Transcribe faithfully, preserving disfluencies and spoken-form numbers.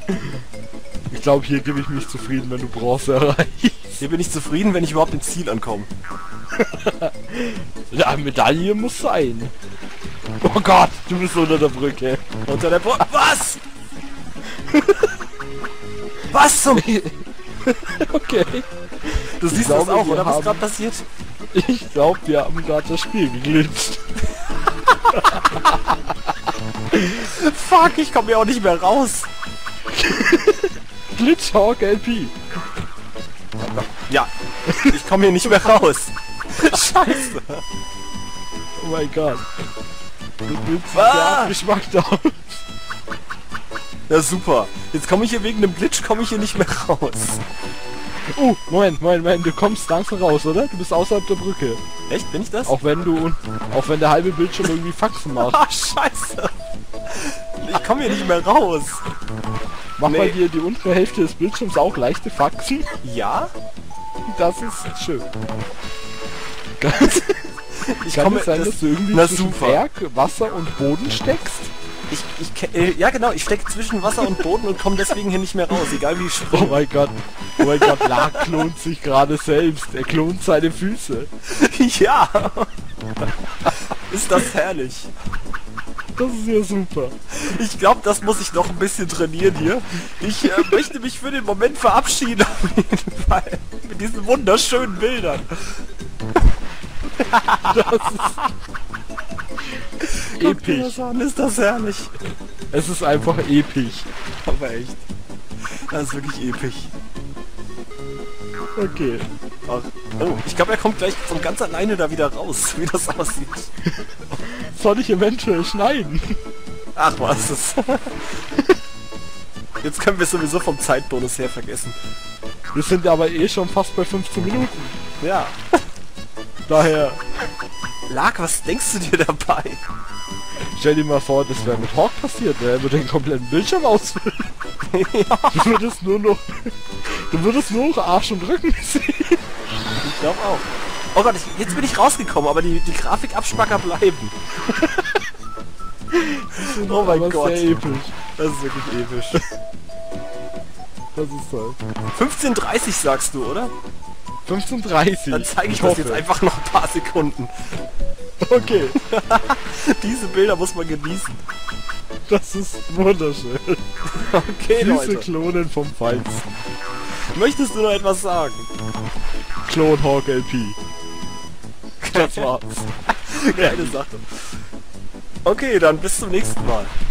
Ich glaube, hier gebe ich mich zufrieden, wenn du Bronze erreichst. Hier bin ich zufrieden, wenn ich überhaupt ins Ziel ankomme. Ja, Medaille muss sein. Oh Gott, du bist unter der Brücke. Unter der Brücke. Was? Was zum... Okay. Du siehst glaube, das auch, wir oder? Was haben- gerade passiert? Ich glaube, wir haben gerade das Spiel geglitscht. Fuck, ich komme hier auch nicht mehr raus. Glitchhawk L P. Ja, ich komme hier nicht mehr raus. Scheiße. Oh mein Gott. Du willst Ah! sehr abgeschmackt aus. Ja, super. Jetzt komme ich hier wegen dem Glitch, komme ich hier nicht mehr raus. Oh, Moment, Moment, Moment, du kommst langsam raus, oder? Du bist außerhalb der Brücke. Echt? Bin ich das? Auch wenn du, auch wenn der halbe Bildschirm irgendwie Faxen macht. Ah, scheiße. Ich komme hier nicht mehr raus. Mach Nee. bei dir die untere Hälfte des Bildschirms auch leichte Faxen. Ja? Das ist schön. Ich Kann komme es sein, das, dass du irgendwie na zwischen super. Berg, Wasser und Boden steckst? Ich, ich, ke- äh, ja genau, ich stecke zwischen Wasser und Boden und komme deswegen hier nicht mehr raus, egal wie ich Oh springe. mein Gott. Oh mein Gott, Lark klont sich gerade selbst. Er klont seine Füße. Ja! Ist das herrlich. Das ist ja super. Ich glaube, das muss ich noch ein bisschen trainieren hier. Ich äh, möchte mich für den Moment verabschieden, auf jeden Fall. Mit diesen wunderschönen Bildern. Guck dir Episch. das an, ist das herrlich. Es ist einfach episch. Aber echt. Das ist wirklich episch. Okay. Ach, oh, ich glaube, er kommt gleich von ganz alleine da wieder raus, wie das aussieht. Soll ich eventuell schneiden? Ach, was ist das? Jetzt können wir sowieso vom Zeitbonus her vergessen. Wir sind aber eh schon fast bei fünfzehn Minuten. Ja. Daher, Lark, was denkst du dir dabei? stell dir mal vor, das wäre mit Hawk passiert. Der würde den kompletten Bildschirm ausfüllen. Ja, Du würdest nur noch... Du würdest nur noch Arsch und Rücken sehen. ich glaube auch. Oh Gott, ich, jetzt bin ich rausgekommen, aber die, die Grafikabspacker bleiben. Oh mein Aber Gott. sehr episch. Das ist wirklich episch. Das ist toll. fünfzehn Uhr dreißig sagst du, oder? fünfzehn Uhr dreißig. Dann zeige ich, Ich das hoffe. jetzt einfach noch ein paar Sekunden. Okay. Diese Bilder muss man genießen. Das ist wunderschön. Okay, Süße Leute. Klonen vom Feinsten. Möchtest du noch etwas sagen? Clone Hawk L P. Das war's. Keine Sache. Okay, dann bis zum nächsten Mal.